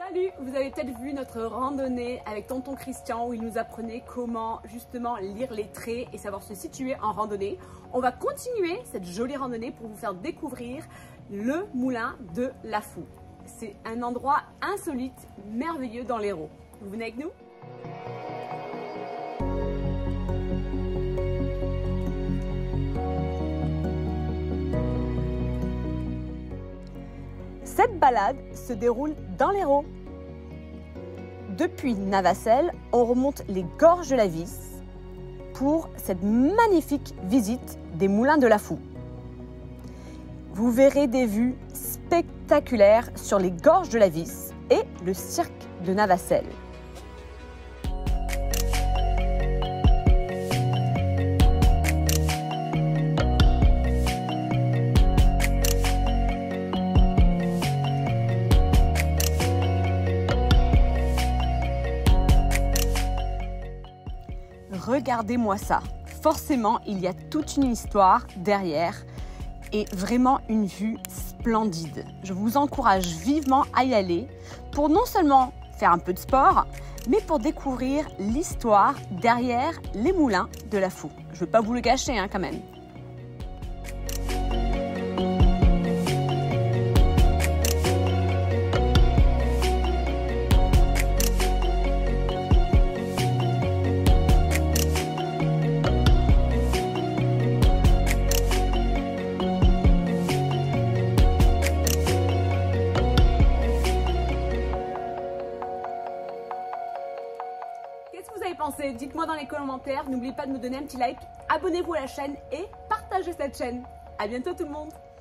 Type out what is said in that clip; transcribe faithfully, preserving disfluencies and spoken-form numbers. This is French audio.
Salut, vous avez peut-être vu notre randonnée avec tonton Christian où il nous apprenait comment justement lire les traits et savoir se situer en randonnée. On va continuer cette jolie randonnée pour vous faire découvrir le moulin de la Foux. C'est un endroit insolite, merveilleux dans l'Hérault. Vous venez avec nous ? Cette balade se déroule dans l'Hérault. Depuis Navacelles, on remonte les gorges de la Vis pour cette magnifique visite des moulins de la Foux. Vous verrez des vues spectaculaires sur les gorges de la Vis et le cirque de Navacelles. Regardez-moi ça. Forcément, il y a toute une histoire derrière et vraiment une vue splendide. Je vous encourage vivement à y aller pour non seulement faire un peu de sport, mais pour découvrir l'histoire derrière les moulins de la Foux. Je ne veux pas vous le gâcher hein, quand même. Qu'est-ce que vous avez pensé? Dites-moi dans les commentaires. N'oubliez pas de me donner un petit like, abonnez-vous à la chaîne et partagez cette chaîne. À bientôt tout le monde.